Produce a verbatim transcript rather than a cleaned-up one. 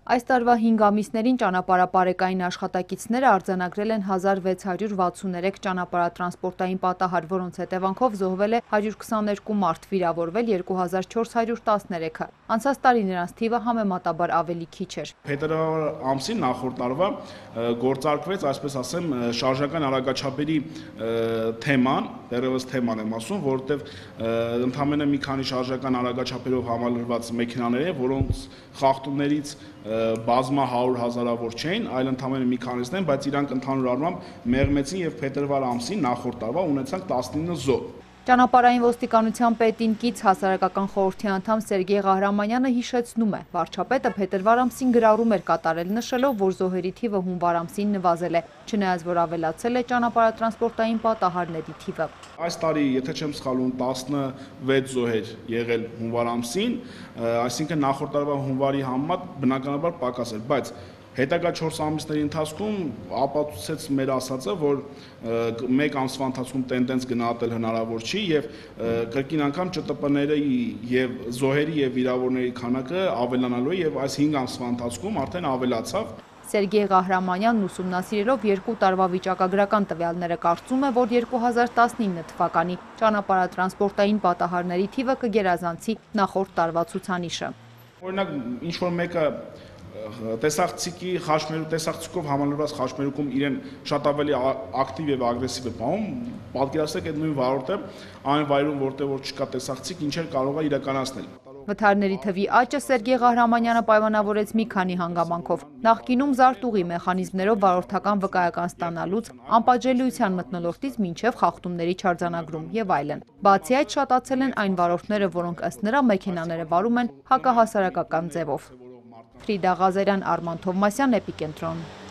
Այս տարվա հինգ ամիսներին ճանապարհապարեկային աշխատակիցները արձանագրել են հազար վեց հարյուր վաթսուններեք ճանապարհատրանսպորտային պատահար, որոնց հետևանքով զոհվել է հարյուր քսաներկու մարդ, վիրավորվել երկու հազար չորս հարյուր տասներեքը։ Անցած տարի նրանց թիվը համեմատաբար ավելի քիչ էր։ Փետրվար ամսին նախորդ տարվա գործարկվեց, այսպես ասեմ, շարժական արագաչափերի թեման, դեռևս թեման եմ ասում, որովհետև ընդամենը մի քանի շարժական արագաչափերով համալրված մեքենաներ են, որոնց խախտումներից բազմա հարյուր հազարավոր չէին, այլ ընդամենը մի քանիսն են, բայց իրանք ընդհանուր առմամբ մեղմեցին եւ փետրվար ամսին նախորդ տարվա ունեցանք տասնինը զոհ։ Ճանապարհային ոստիկանության պետին կից հասարակական խորհրդի անդամ Սերգեյ Ղահրամանյանը հիշեցնում է, վարչապետը փետրվար ամսին գրառում էր կատարել, նշելով, որ զոհերի թիվը հունվար ամսին նվազել է, չնայած որ ավելացել է ճանապարհատրանսպորտային պատահարների թիվը։ Այս տարի, եթե չեմ սխալվում, տասնվեց զոհեր եղել հունվար ամսին, այսինքն նախորդ տարվա հունվարի համեմատ բնականաբար պակաս էր, բայց հետագա չորս ամիսների ընթացքում ապացուցեց մեր ասածը, որ մեկ ամսվա ընթացքում տենդենց գնահատել հնարավոր չի եւ կրկին անգամ ՃՏՊ-ների եւ զոհերի եւ վիրավորների քանակը ավելանալու է եւ այս հինգ ամսվա ընթացքում արդեն ավելացավ։ Սերգեյ Ղահրամանյանն ուսումնասիրելով երկու տարվա վիճակագրական տվյալները կարծում է, որ երկու հազար տասնինը թվականի ճանապարհատրանսպորտային պատահարների թիվը կգերազանցի նախորդ տարվա ցուցանիշը։ Օրինակ, ինչ որ մեկը տեսախցիկի խաչմերուկ տեսախցիկով համալրված խաչմերուկում իրեն շատ ավելի ակտիվ եւ ագրեսիվ է պահում, պատկերացրեք այդ նույն վարորդը այն վայրում, որտեղ որ չկա տեսախցիկ, ինչեր կարող է իրականացնել։ Վթարների թվի աճը Սերգեյ Ղահրամանյանը պայմանավորեց մի քանի հանգամանքով։ Նախկինում զարտուղի մեխանիզմներով վարորդական վկայական ստանալուց, անպատժելիության մթնոլորտից մինչև խախտումների չարձանագրում եւ այլն։ Բացի այդ, շատացել են այն վարորդները, որոնք ըստ նրա մեքենաները վարում են հակահասարակական ձևով։ Ֆրիդա Ղազարյան, Արման Թովմասյան, Էպիկենտրոն։